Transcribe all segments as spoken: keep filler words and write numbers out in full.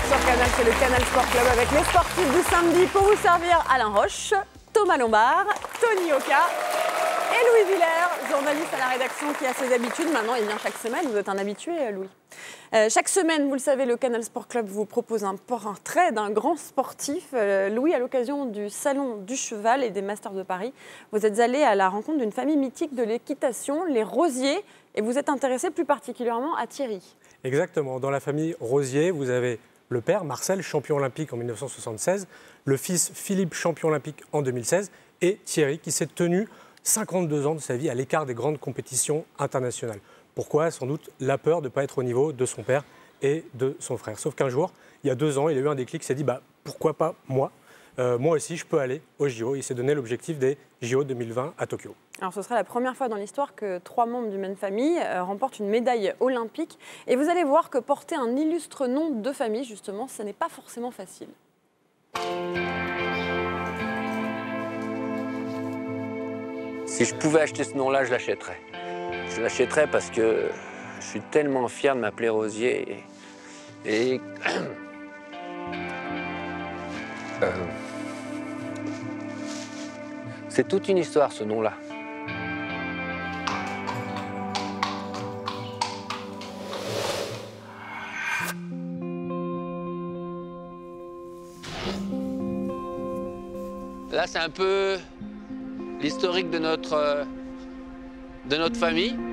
sur Canal, c'est le Canal Sport Club avec les sportifs du samedi pour vous servir Alain Roche, Thomas Lombard, Tony Oka et Louis Villers, journaliste à la rédaction qui a ses habitudes. Maintenant, il vient chaque semaine. Vous êtes un habitué, Louis. Euh, chaque semaine, vous le savez, le Canal Sport Club vous propose un portrait d'un grand sportif. Euh, Louis, à l'occasion du Salon du Cheval et des Masters de Paris, vous êtes allé à la rencontre d'une famille mythique de l'équitation, les Rosier, et vous êtes intéressé plus particulièrement à Thierry. Exactement. Dans la famille Rosier, vous avez le père, Marcel, champion olympique en mille neuf cent soixante-seize, le fils, Philippe, champion olympique en deux mille seize, et Thierry, qui s'est tenu cinquante-deux ans de sa vie à l'écart des grandes compétitions internationales. Pourquoi? Sans doute la peur de ne pas être au niveau de son père et de son frère. Sauf qu'un jour, il y a deux ans, il a eu un déclic, il s'est dit bah, « pourquoi pas moi euh, Moi aussi, je peux aller aux J O ». Il s'est donné l'objectif des J O deux mille vingt à Tokyo. Alors, ce sera la première fois dans l'histoire que trois membres d'une même famille euh, remportent une médaille olympique. Et vous allez voir que porter un illustre nom de famille, justement, ce n'est pas forcément facile. Si je pouvais acheter ce nom-là, je l'achèterais. Je l'achèterais parce que je suis tellement fier de m'appeler Rosier. Et... et... euh... C'est toute une histoire, ce nom-là. Là, c'est un peu l'historique de notre, euh, de notre famille. Vous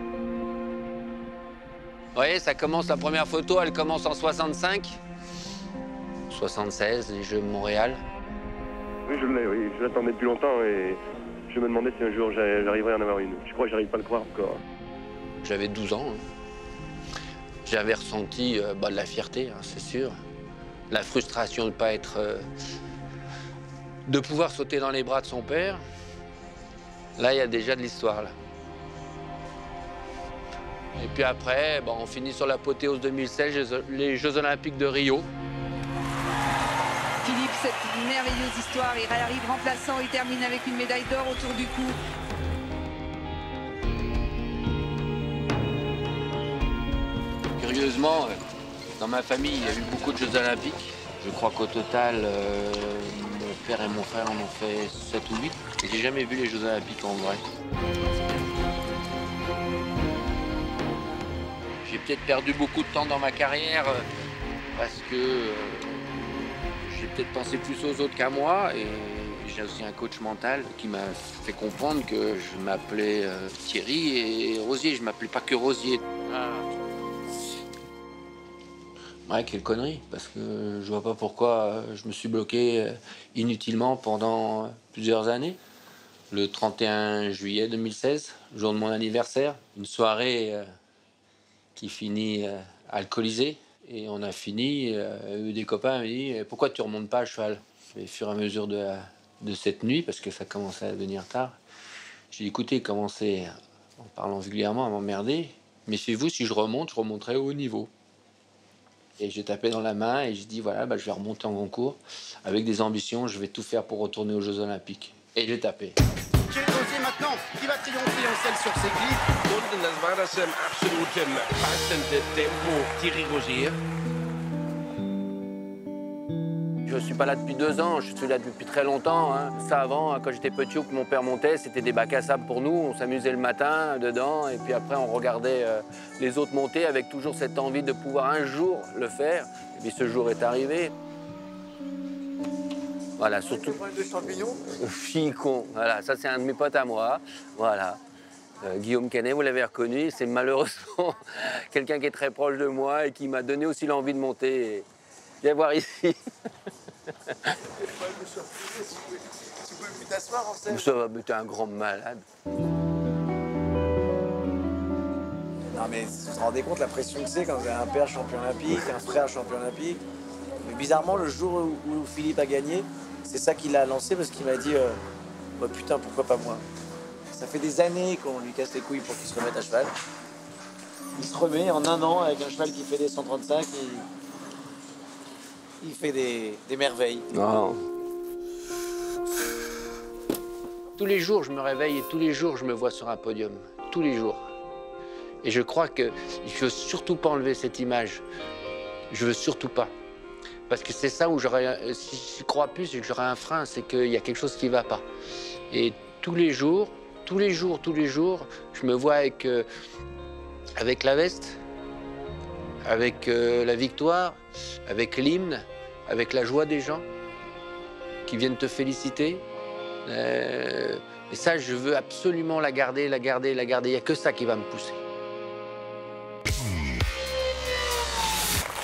voyez, ça commence, la première photo, elle commence en soixante-cinq. soixante-seize, les Jeux de Montréal. Oui, je l'ai, oui. Je l'attendais depuis longtemps et je me demandais si un jour j'arriverais à en avoir une. Je crois que j'arrive pas à le croire encore. J'avais douze ans. Hein. J'avais ressenti euh, bah, de la fierté, hein, c'est sûr. La frustration de ne pas être... Euh, de pouvoir sauter dans les bras de son père. Là, il y a déjà de l'histoire, là. Et puis après, bon, on finit sur l'apothéose deux mille seize, les Jeux Olympiques de Rio. Philippe, cette merveilleuse histoire, il arrive remplaçant, il termine avec une médaille d'or autour du cou. Curieusement, dans ma famille, il y a eu beaucoup de Jeux Olympiques. Je crois qu'au total, euh, mon père et mon frère en ont fait sept ou huit. Et j'ai jamais vu les Jeux Olympiques en vrai. J'ai peut-être perdu beaucoup de temps dans ma carrière euh, parce que euh, j'ai peut-être pensé plus aux autres qu'à moi. Et j'ai aussi un coach mental qui m'a fait comprendre que je m'appelais euh, Thierry et Rosier. Je ne m'appelais pas que Rosier. Ah. Ouais, quelle connerie, parce que je vois pas pourquoi je me suis bloqué inutilement pendant plusieurs années. Le trente et un juillet deux mille seize, jour de mon anniversaire, une soirée qui finit alcoolisée. Et on a fini, euh, des copains m'ont dit « Pourquoi tu remontes pas à cheval ?» Et au fur et à mesure de, la, de cette nuit, parce que ça commençait à devenir tard, j'ai dit « Écoutez, commencez, en parlant vulgairement, à m'emmerder. Méfiez-vous, si je remonte, je remonterai au haut niveau. » Et j'ai tapé dans la main et j'ai dit, voilà, bah, je vais remonter en concours. Avec des ambitions, je vais tout faire pour retourner aux Jeux Olympiques. Et j'ai tapé. Thierry Rosier maintenant, qui va triompher en selle sur ses clips. Und das war das im absoluten passende Tempo, Thierry Rosier. Je suis pas là depuis deux ans, je suis là depuis très longtemps. Hein. Ça avant, quand j'étais petit ou que mon père montait, c'était des bacs à sable pour nous. On s'amusait le matin dedans et puis après on regardait euh, les autres monter avec toujours cette envie de pouvoir un jour le faire. Et puis ce jour est arrivé. Voilà, surtout... Le problème de champignons. Ficon, voilà, ça c'est un de mes potes à moi. Voilà. Euh, Guillaume Canet, vous l'avez reconnu, c'est malheureusement quelqu'un qui est très proche de moi et qui m'a donné aussi l'envie de monter. Et... Viens voir ici. Si vous pouvez plus t'asseoir en scène. Ça va, mais t'es un grand malade. Non mais vous vous rendez compte la pression que c'est quand vous avez un père champion olympique, un frère champion olympique. Mais bizarrement, le jour où, où Philippe a gagné, c'est ça qui l'a lancé parce qu'il m'a dit euh, oh, putain, pourquoi pas moi. Ça fait des années qu'on lui casse les couilles pour qu'il se remette à cheval. Il se remet en un an avec un cheval qui fait des cent trente-cinq. Et... il fait des, des merveilles. Non. Tous les jours, je me réveille et tous les jours, je me vois sur un podium. Tous les jours. Et je crois que je veux surtout pas enlever cette image. Je veux surtout pas. Parce que c'est ça où j'aurais, si je crois plus, c'est que j'aurais un frein, c'est qu'il y a quelque chose qui ne va pas. Et tous les jours, tous les jours, tous les jours, je me vois avec, euh, avec la veste, avec euh, la victoire, avec l'hymne, avec la joie des gens qui viennent te féliciter. Euh, et ça, je veux absolument la garder, la garder, la garder. Il n'y a que ça qui va me pousser.